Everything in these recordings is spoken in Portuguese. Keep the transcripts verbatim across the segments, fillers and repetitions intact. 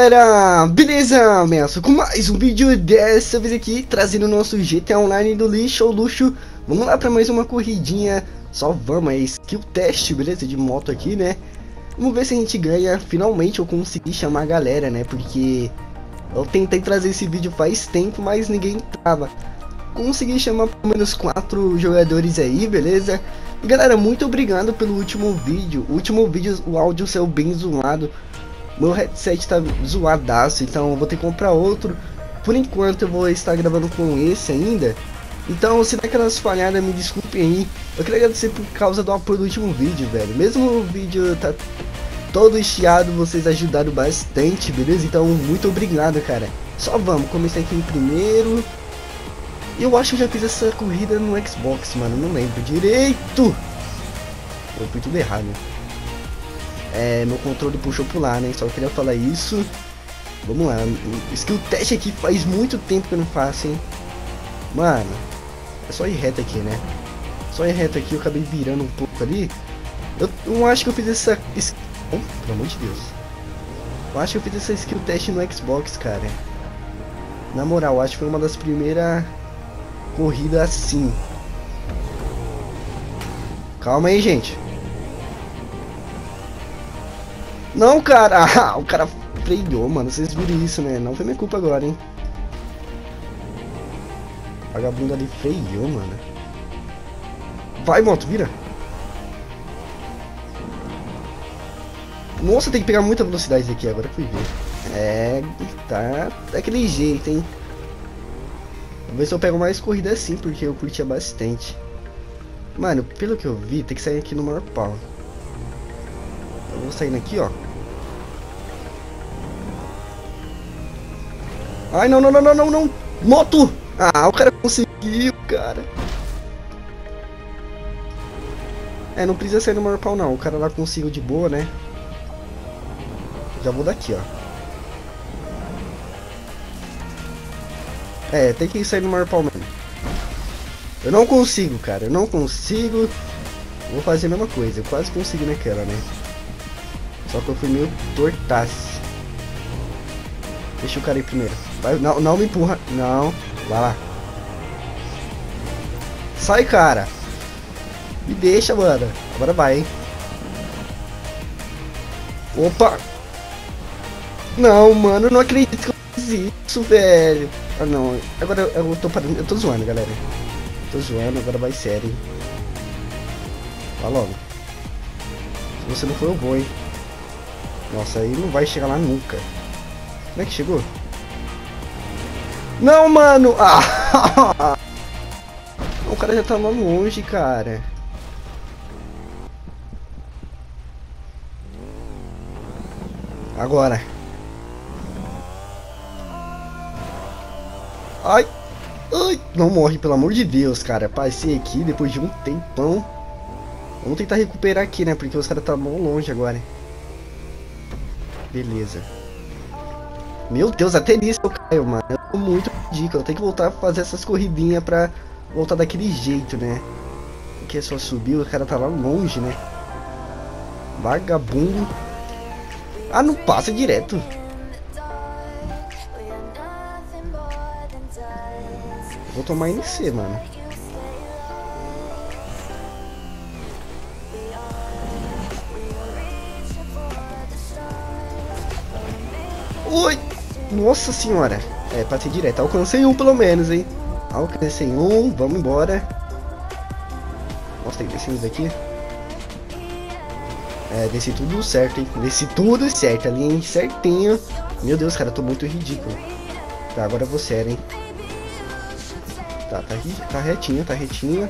galera, beleza? Ameaço com mais um vídeo, dessa vez aqui trazendo o nosso G T A Online do lixo ao luxo. Vamos lá para mais uma corridinha, só vamos, é skill test, beleza? De moto aqui, né? Vamos ver se a gente ganha, finalmente eu consegui chamar a galera, né? Porque eu tentei trazer esse vídeo faz tempo, mas ninguém tava. Consegui chamar pelo menos quatro jogadores aí, beleza? E galera, muito obrigado pelo último vídeo. O último vídeo, o áudio saiu bem zoado. Meu headset tá zoadaço, então eu vou ter que comprar outro. Por enquanto eu vou estar gravando com esse ainda. Então se der aquelas falhadas, me desculpem aí. Eu queria agradecer por causa do apoio do último vídeo, velho. Mesmo o vídeo tá todo chiado, vocês ajudaram bastante, beleza? Então muito obrigado, cara. Só vamos, comecei aqui em primeiro. Eu acho que eu já fiz essa corrida no Xbox, mano, não lembro direito. Eu fui tudo errado. É, meu controle puxou pro lá, né? Só queria falar isso. Vamos lá. Skill test aqui faz muito tempo que eu não faço, hein? Mano, é só ir reto aqui, né? Só ir reto aqui, eu acabei virando um pouco ali. Eu não acho que eu fiz essa... Oh, pelo amor de Deus. Eu acho que eu fiz essa skill test no Xbox, cara. Na moral, acho que foi uma das primeiras corridas assim. Calma aí, gente. Não, cara, ah, o cara freou, mano, vocês viram isso, né? Não foi minha culpa agora, hein? O vagabundo ali freou, mano. Vai, moto, vira. Nossa, tem que pegar muita velocidade aqui, agora fui ver. É, tá daquele jeito, hein? Vou ver se eu pego mais corrida assim, porque eu curtia bastante. Mano, pelo que eu vi, tem que sair aqui no maior pau. Eu vou saindo aqui, ó. Ai, não, não, não, não, não, não. Moto! Ah, o cara conseguiu, cara. É, não precisa sair no maior pau, não. O cara lá conseguiu de boa, né? Já vou daqui, ó. É, tem que sair no maior pau mesmo. Eu não consigo, cara. Eu não consigo. Vou fazer a mesma coisa. Eu quase consegui naquela, né? Só que eu fui meio tortaço. Deixa o cara ir primeiro. Vai, não, não me empurra. Não. Vai lá. Sai, cara. Me deixa, mano. Agora vai, hein. Opa. Não, mano. Eu não acredito que eu fiz isso, velho. Ah, não. Agora eu, eu tô parando. Eu tô zoando, galera. Tô zoando. Agora vai sério, hein. Vai logo. Se você não for, eu vou, hein. Nossa, aí não vai chegar lá nunca. Como é que chegou? Não, mano! Ah! O cara já tá lá longe, cara. Agora. Ai! Ai! Não morre, pelo amor de Deus, cara. Passei aqui depois de um tempão. Vamos tentar recuperar aqui, né? Porque os caras tá mó longe agora. Beleza. Meu Deus, até nisso eu caio, mano. Eu tô muito ridículo. Eu tenho que voltar a fazer essas corridinhas pra voltar daquele jeito, né? Porque é só subir, o cara tá lá longe, né? Vagabundo. Ah, não passa direto. Vou tomar N C, mano. Oi! Nossa senhora! É, passei direto. Alcancei um pelo menos, hein? Alcancei um, vamos embora. Nossa, tem que descer daqui. É, desci tudo certo, hein? Desci tudo certo ali, hein? Certinho. Meu Deus, cara, eu tô muito ridículo. Tá, agora eu vou sério, hein? Tá, tá, tá retinho, tá retinho.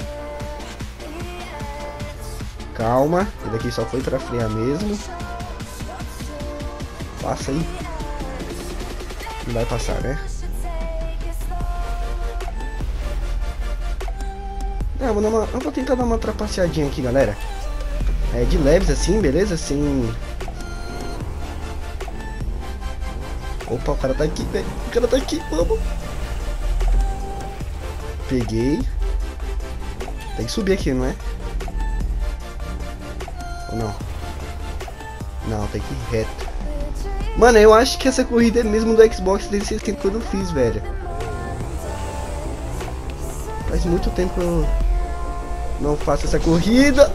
Calma, esse daqui só foi pra frear mesmo. Passa aí. Não vai passar, né? É, eu vou, dar uma, eu vou tentar dar uma trapaceadinha aqui, galera. É, de leves assim, beleza? Assim... Opa, o cara tá aqui, velho. O cara tá aqui, vamos. Peguei. Tem que subir aqui, não é? Ou não? Não, tem que ir reto. Mano, eu acho que essa corrida é mesmo do Xbox trezentos e sessenta quando eu fiz, velho. Faz muito tempo que eu não faço essa corrida.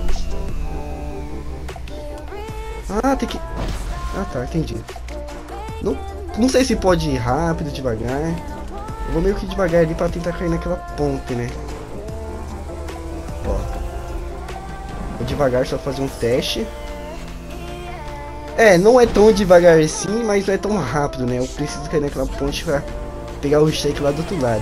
Ah, tem que... Ah, tá, entendi. Não, não sei se pode ir rápido, devagar. Eu vou meio que devagar ali pra tentar cair naquela ponte, né? Ó. Vou devagar, só fazer um teste. É, não é tão devagar assim, mas não é tão rápido, né? Eu preciso cair naquela ponte pra pegar o shake lá do outro lado.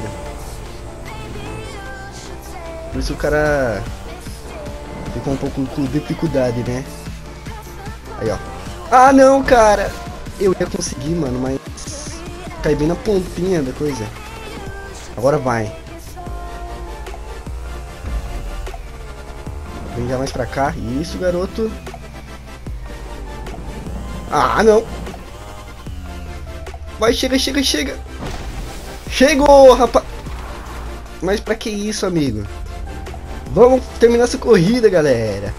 Por isso o cara ficou um pouco com dificuldade, né? Aí, ó. Ah, não, cara! Eu ia conseguir, mano, mas cai bem na pontinha da coisa. Agora vai. Vem já mais pra cá. Isso, garoto. Ah, não. Vai, chega, chega, chega. Chegou, rapaz. Mas pra que isso, amigo? Vamos terminar essa corrida, galera.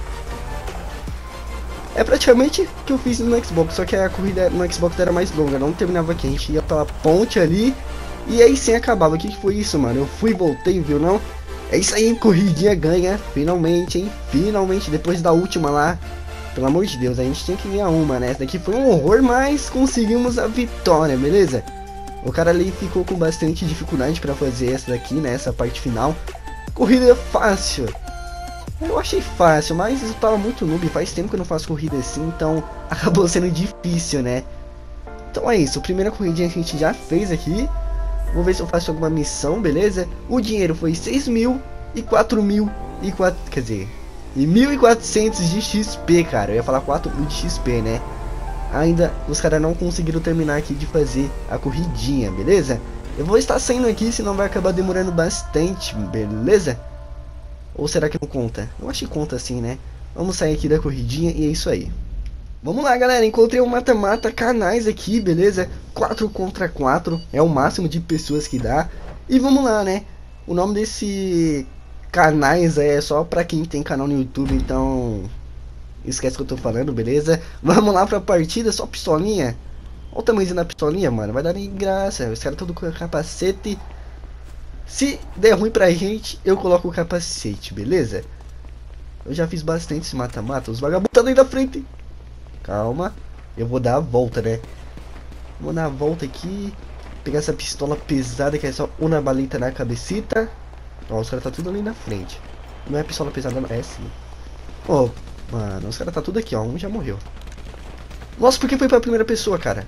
É praticamente o que eu fiz no Xbox, só que a corrida no Xbox era mais longa, não terminava aqui, a gente ia pela ponte ali e aí sim acabava. O que, que foi isso, mano? Eu fui e voltei, viu não? É isso aí, corridinha ganha, finalmente, hein? Finalmente, depois da última lá, pelo amor de Deus, a gente tinha que ganhar uma, né? Essa daqui foi um horror, mas conseguimos a vitória, beleza? O cara ali ficou com bastante dificuldade pra fazer essa daqui, né? Essa parte final. Corrida fácil. Eu achei fácil, mas eu tava muito noob, faz tempo que eu não faço corrida assim, então acabou sendo difícil, né? Então é isso, a primeira corridinha que a gente já fez aqui. Vou ver se eu faço alguma missão, beleza? O dinheiro foi seis mil e quatro mil e quatro, quer dizer, e mil e quatrocentos de X P, cara. Eu ia falar quatro mil de X P, né? Ainda os caras não conseguiram terminar aqui de fazer a corridinha, beleza? Eu vou estar saindo aqui, senão vai acabar demorando bastante, beleza? Ou será que não conta? Eu acho que conta sim, né? Vamos sair aqui da corridinha e é isso aí. Vamos lá, galera. Encontrei um mata-mata canais aqui, beleza? quatro contra quatro. É o máximo de pessoas que dá. E vamos lá, né? O nome desse canais é só pra quem tem canal no YouTube, então... esquece o que eu tô falando, beleza? Vamos lá pra partida, só pistolinha. Olha o tamanhozinho da pistolinha, mano. Vai dar nem graça. Os caras todos com capacete... Se der ruim pra gente, eu coloco o capacete, beleza? Eu já fiz bastante esse mata-mata. Os vagabundos estão aí da frente. Calma. Eu vou dar a volta, né? Vou dar a volta aqui. Pegar essa pistola pesada que é só uma balita na cabecita. Ó, os caras tá tudo ali na frente. Não é pistola pesada, não. É sim. Ó, oh, mano, os caras tá tudo aqui, ó. Um já morreu. Nossa, por que foi pra primeira pessoa, cara?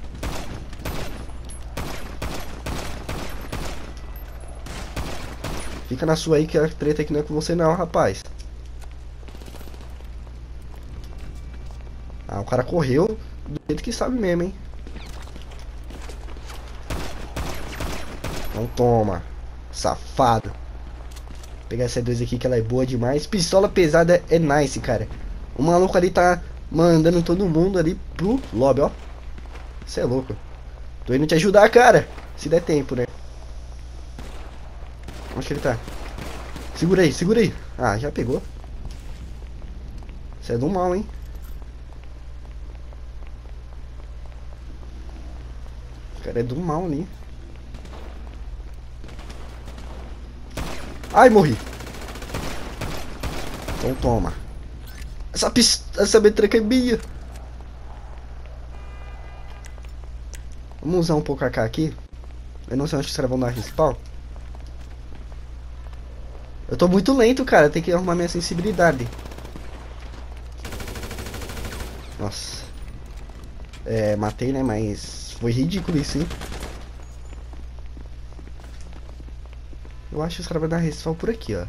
Fica na sua aí que a treta aqui não é com você não, rapaz. Ah, o cara correu do jeito que sabe mesmo, hein. Então toma, safado. Vou pegar essa dois aqui que ela é boa demais. Pistola pesada é nice, cara. O maluco ali tá mandando todo mundo ali pro lobby, ó. Você é louco. Tô indo te ajudar, cara. Se der tempo, né. Onde que ele tá? Segura aí, segura aí. Ah, já pegou. Você é do mal, hein? O cara é do mal ali. Ai, morri. Então toma. Essa pista, essa metranca é minha. Vamos usar um pouco a K aqui. Eu não sei onde os caras vão dar respawn. Eu tô muito lento, cara. Tem que arrumar minha sensibilidade. Nossa. É, matei, né? Mas foi ridículo isso, hein? Eu acho que os caras vão dar respawn por aqui, ó.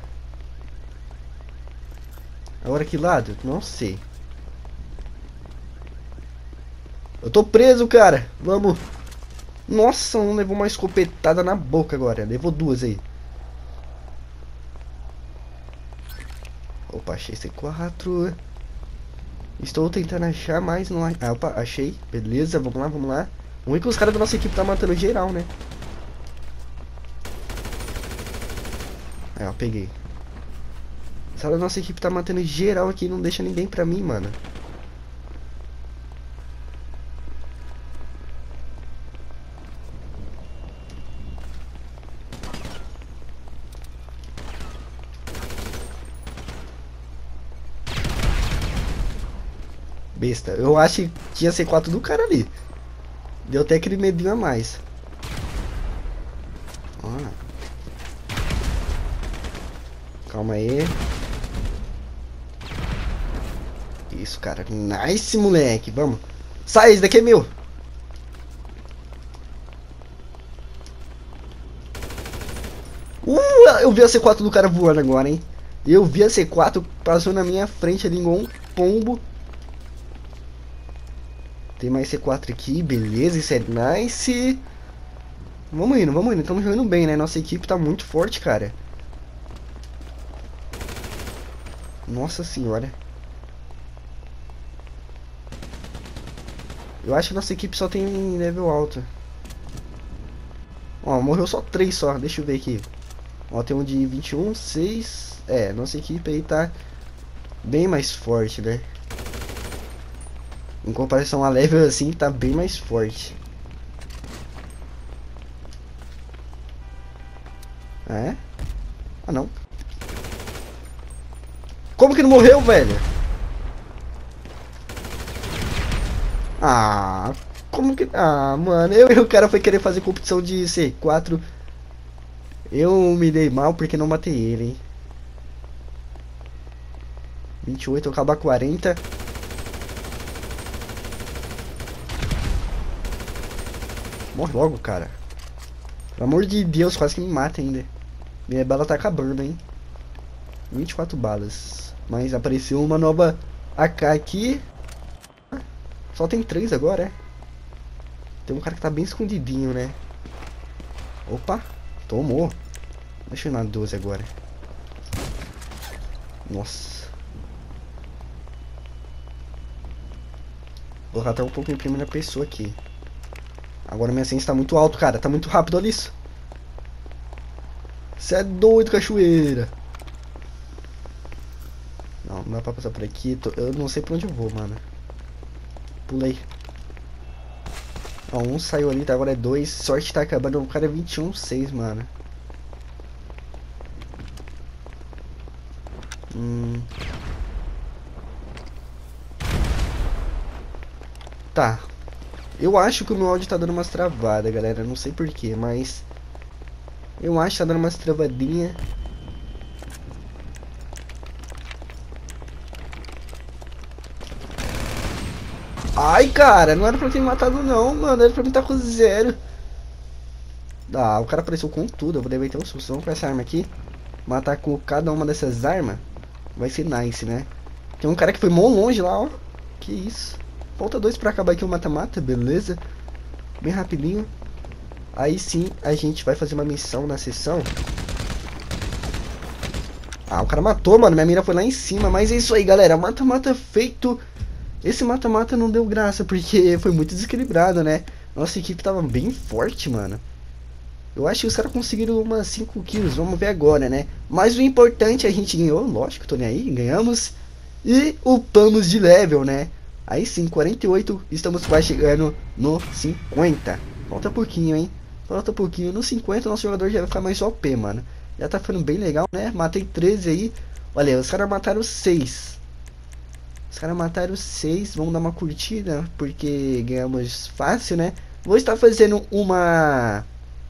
Agora que lado? Não sei. Eu tô preso, cara. Vamos. Nossa, um levou uma escopetada na boca agora. Levou duas aí. Opa, achei C quatro. Estou tentando achar mais no... Ah, opa, achei. Beleza, vamos lá, vamos lá. O único que os caras da nossa equipe tá matando geral, né? Aí, ó, peguei. Os caras da nossa equipe tá matando geral aqui. Não deixa ninguém pra mim, mano. Besta. Eu acho que ia ser quatro do cara ali. Deu até aquele medinho a mais. Ah. Calma aí. Isso, cara. Nice, moleque. Vamos. Sai, esse daqui é meu. Uh, eu vi a C quatro do cara voando agora, hein. Eu vi a C quatro, passou na minha frente ali, igual um pombo. Tem mais C quatro aqui, beleza, isso é nice. Vamos indo, vamos indo, estamos jogando bem, né? Nossa equipe tá muito forte, cara. Nossa senhora. Eu acho que nossa equipe só tem level alto. Ó, morreu só três só, deixa eu ver aqui. Ó, tem um de vinte e um, seis. É, nossa equipe aí tá bem mais forte, né? Em comparação a level assim, tá bem mais forte. É? Ah, não. Como que não morreu, velho? Ah, como que... Ah, mano, eu e o cara foi querer fazer competição de C quatro. Eu me dei mal porque não matei ele, hein. vinte e oito, eu acabar quarenta. Morre logo, cara. Pelo amor de Deus, quase que me mata ainda. Minha bala tá acabando, hein. vinte e quatro balas. Mas apareceu uma nova A K aqui. Só tem três agora, é. Tem um cara que tá bem escondidinho, né. Opa, tomou. Deixa eu ir na doze agora. Nossa. Vou até um pouco em primeira pessoa aqui. Agora minha senha tá muito alto, cara. Tá muito rápido, olha isso. Você é doido, cachoeira. Não, não dá pra passar por aqui. Eu não sei por onde eu vou, mano. Pulei. Ó, um saiu ali, tá? Agora é dois. Sorte tá acabando. O cara é vinte e um, seis, mano. Hum. Tá. Eu acho que o meu áudio tá dando umas travadas, galera. Não sei porquê, mas... eu acho que tá dando umas travadinhas. Ai, cara, não era pra ter me matado não, mano. Era pra mim estar com zero. Ah, o cara apareceu com tudo. Eu vou dever ter um susto com essa arma aqui. Matar com cada uma dessas armas vai ser nice, né? Tem um cara que foi mó longe lá, ó. Que isso. Falta dois pra acabar aqui o mata-mata, beleza? Bem rapidinho. Aí sim, a gente vai fazer uma missão na sessão. Ah, o cara matou, mano. Minha mira foi lá em cima. Mas é isso aí, galera. Mata-mata feito. Esse mata-mata não deu graça, porque foi muito desequilibrado, né? Nossa equipe tava bem forte, mano. Eu acho que os caras conseguiram umas cinco kills. Vamos ver agora, né? Mas o importante é a gente ganhou. Lógico, tô nem aí. Ganhamos. E upamos de level, né? Aí sim, quarenta e oito. Estamos quase chegando no cinquenta. Falta pouquinho, hein? Falta pouquinho. No cinquenta, nosso jogador já vai ficar mais O P, mano. Já tá ficando bem legal, né? Matei treze aí. Olha aí, os caras mataram seis. Os caras mataram seis. Vamos dar uma curtida, porque ganhamos fácil, né? Vou estar fazendo uma...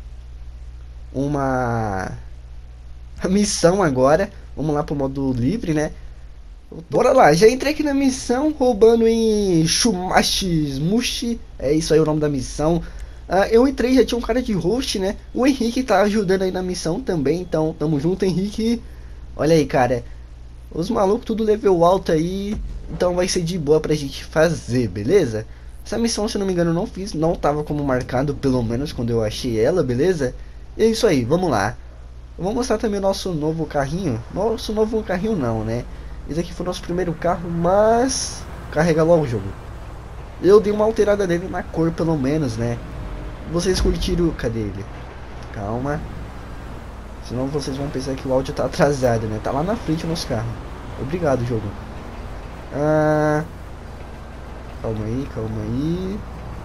Uma... missão agora. Vamos lá pro modo livre, né? Bora lá, já entrei aqui na missão, roubando em Shumashi Mushi. É isso aí o nome da missão. Uh, eu entrei, já tinha um cara de host, né? O Henrique tá ajudando aí na missão também. Então, tamo junto, Henrique. Olha aí, cara. Os malucos tudo level alto aí. Então vai ser de boa pra gente fazer, beleza? Essa missão, se não me engano, eu não fiz. Não tava como marcado, pelo menos quando eu achei ela, beleza? E é isso aí, vamos lá. Eu vou mostrar também o nosso novo carrinho. Nosso novo carrinho não, né? Esse aqui foi o nosso primeiro carro, mas... carrega logo o jogo. Eu dei uma alterada nele na cor, pelo menos, né? Vocês curtiram... cadê ele? Calma. Senão vocês vão pensar que o áudio tá atrasado, né? Tá lá na frente o nosso carro. Obrigado, jogo. Ah... Calma aí, calma aí.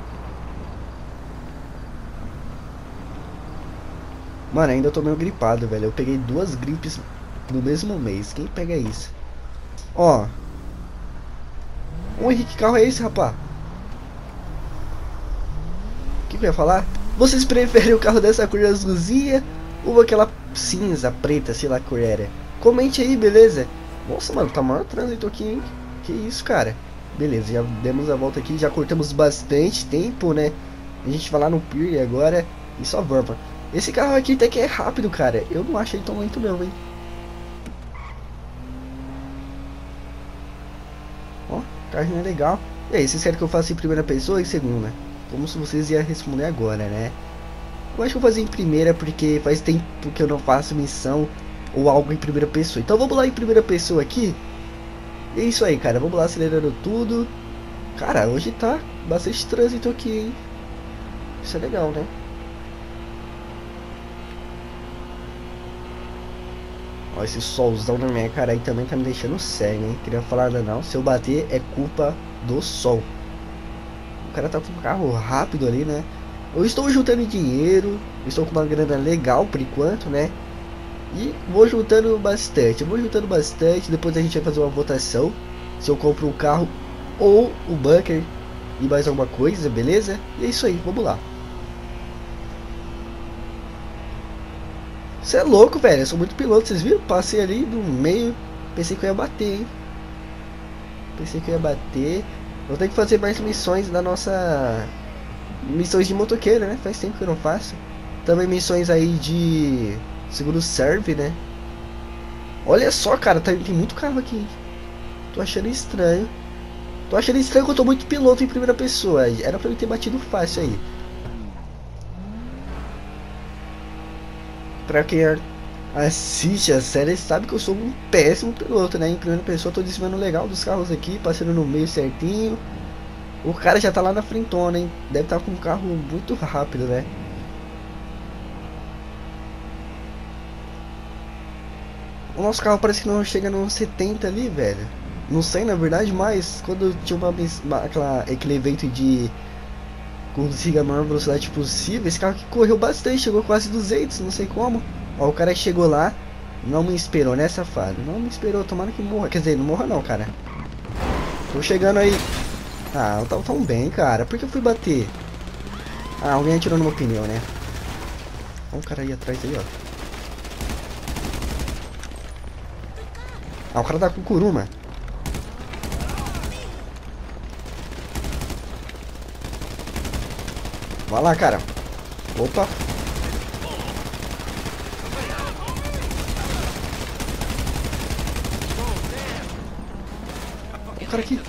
Mano, ainda tô meio gripado, velho. Eu peguei duas gripes no mesmo mês. Quem pega isso? Ó, Ô Henrique, que carro é esse, rapá? O que que eu ia falar? Vocês preferem o carro dessa cor azulzinha ou aquela cinza, preta, sei lá que cor era? Comente aí, beleza? Nossa, mano, tá maior trânsito aqui, hein? Que isso, cara? Beleza, já demos a volta aqui, já cortamos bastante tempo, né? A gente vai lá no pier agora e só vamos. Esse carro aqui até que é rápido, cara. Eu não acho ele tão lento não, hein? Ó, carrinho é legal. E aí, vocês querem que eu faça em primeira pessoa ou em segunda? Como se vocês iam responder agora, né? Eu acho que eu vou fazer em primeira porque faz tempo que eu não faço missão ou algo em primeira pessoa. Então vamos lá em primeira pessoa aqui. E é isso aí, cara. Vamos lá acelerando tudo. Cara, hoje tá bastante trânsito aqui, hein? Isso é legal, né? Ó, esse solzão na minha cara aí também tá me deixando cego, hein? Queria falar nada não. Se eu bater é culpa do sol. O cara tá com um carro rápido ali, né? Eu estou juntando dinheiro. Estou com uma grana legal por enquanto, né? E vou juntando bastante. Eu vou juntando bastante. Depois a gente vai fazer uma votação. Se eu compro um carro ou o bunker e mais alguma coisa, beleza? E é isso aí, vamos lá. Você é louco, velho. Eu sou muito piloto, vocês viram? Passei ali no meio. Pensei que eu ia bater, hein? Pensei que eu ia bater. Eu tenho que fazer mais missões da nossa... Missões de motoqueiro, né? Faz tempo que eu não faço. Também missões aí de... Seguro serve, né? Olha só, cara. Tá... Tem muito carro aqui. Tô achando estranho. Tô achando estranho que eu tô muito piloto em primeira pessoa. Era pra eu ter batido fácil aí. Pra quem assiste a série sabe que eu sou um péssimo piloto, né? Em primeira pessoa eu tô desviando legal dos carros aqui, passando no meio certinho. O cara já tá lá na frentona, hein? Deve estar com um carro muito rápido, né? O nosso carro parece que não chega nos setenta ali, velho. Não sei na verdade, mas quando tinha uma, uma aquela, aquele evento de consiga a maior velocidade possível, esse carro aqui correu bastante, chegou quase duzentos, não sei como. Ó, o cara chegou lá, não me esperou, né, safado? Não me esperou, tomara que morra. Quer dizer, não morra não, cara. Tô chegando aí. Ah, eu tava tão bem, cara. Por que eu fui bater? Ah, alguém atirou no meu pneu, né? Olha o cara aí atrás aí, ó. Ah, o cara tá com Kuruma. Vai lá, cara. Opa. O cara aqui.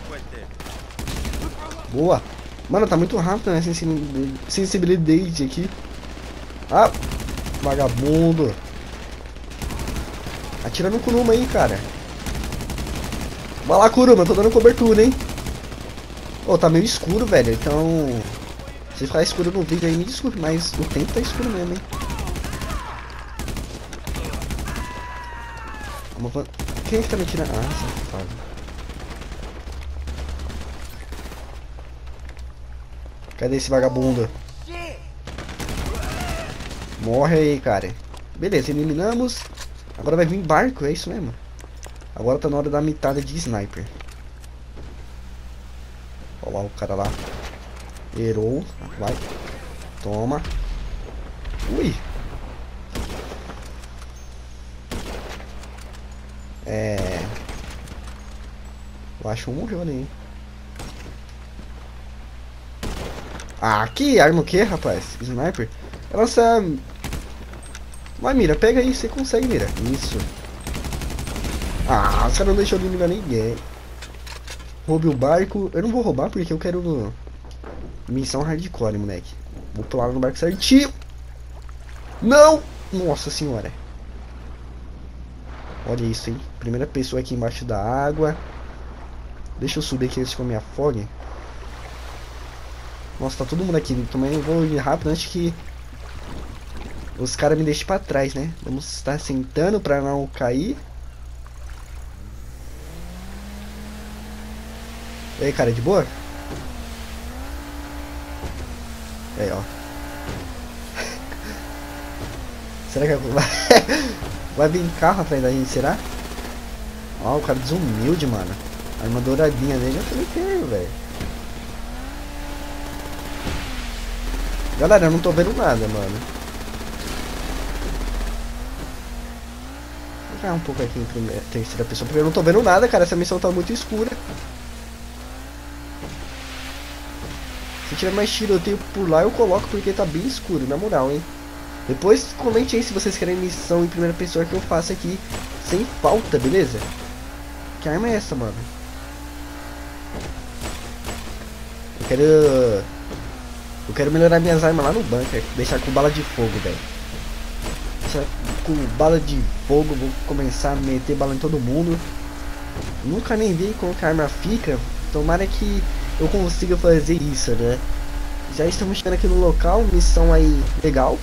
Boa. Mano, tá muito rápido, né? Sensibilidade aqui. Ah, vagabundo. Atira no Kuruma aí, cara. Vai lá, Kuruma. Tô dando cobertura, hein? Ô, oh, tá meio escuro, velho. Então... Se ficar escuro no vídeo aí, me desculpe, mas o tempo tá escuro mesmo, hein? Vamos... Quem é que tá me tirando? Ah, safado. Cadê esse vagabundo? Morre aí, cara. Beleza, eliminamos. Agora vai vir barco, é isso mesmo. Agora tá na hora da mitada de sniper. Olha lá o cara lá. Errou. Vai. Toma. Ui. É... Eu acho que um morreu ali, hein? Ah, que arma o que, rapaz? Sniper? Nossa... Vai, mira, pega aí, você consegue, mira. Isso. Ah, os caras não deixou de eliminar ninguém. Roube o barco. Eu não vou roubar porque eu quero... Missão hardcore, moleque. Vou pular no barco certinho. Não! Nossa senhora. Olha isso, hein? Primeira pessoa aqui embaixo da água. Deixa eu subir aqui antes que eu me afogue. Nossa, tá todo mundo aqui. Também vou ir rápido antes que os caras me deixem pra trás, né? Vamos estar sentando pra não cair. E aí, cara, de boa? E aí, ó. Será que vai... vai vir carro atrás da gente, será? Ó, o cara desumilde, mano. Arma douradinha dele eu também tenho, velho. Galera, eu não tô vendo nada, mano. Vou jogar um pouco aqui em primeira, terceira pessoa, porque eu não tô vendo nada, cara. Essa missão tá muito escura. Se tiver mais tiroteio por lá, eu coloco, porque tá bem escuro, na moral, hein. Depois comente aí se vocês querem missão em primeira pessoa que eu faço aqui sem falta, beleza? Que arma é essa, mano? Eu quero... Eu quero melhorar minhas armas lá no bunker. Deixar com bala de fogo, velho. Deixar com bala de fogo. Vou começar a meter bala em todo mundo. Nunca nem vi como que a arma fica. Tomara que eu consiga fazer isso, né? Já estamos chegando aqui no local. Missão aí legal.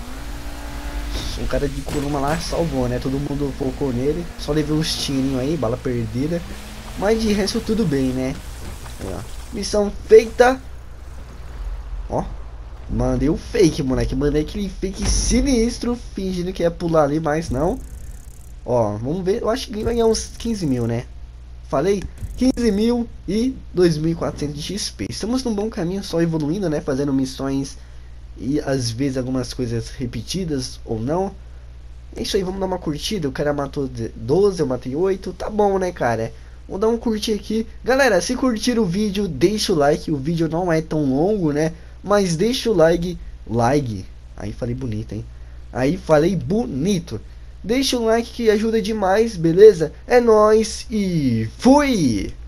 O cara de Kuruma lá salvou, né? Todo mundo focou nele. Só levei uns tirinhos aí, bala perdida. Mas de resto tudo bem, né? Ó, missão feita. Ó, mandei o fake, moleque. Mandei aquele fake sinistro, fingindo que ia pular ali, mas não. Ó, vamos ver. Eu acho que vai ganhar uns quinze mil, né? Falei? quinze mil e dois mil e quatrocentos de X P. Estamos num bom caminho, só evoluindo, né? Fazendo missões e às vezes algumas coisas repetidas ou não. É isso aí, vamos dar uma curtida. O cara matou doze, eu matei oito. Tá bom, né, cara? Vou dar um curtir aqui. Galera, se curtir o vídeo, deixa o like. O vídeo não é tão longo, né? Mas deixa o like. Like. Aí falei bonito, hein? Aí falei bonito. Deixa o like que ajuda demais, beleza? É nóis e fui!